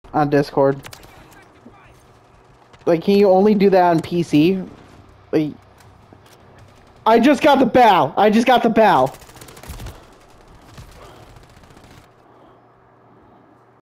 on Discord. Like, can you only do that on PC? Like, I just got the bow. I just got the bow.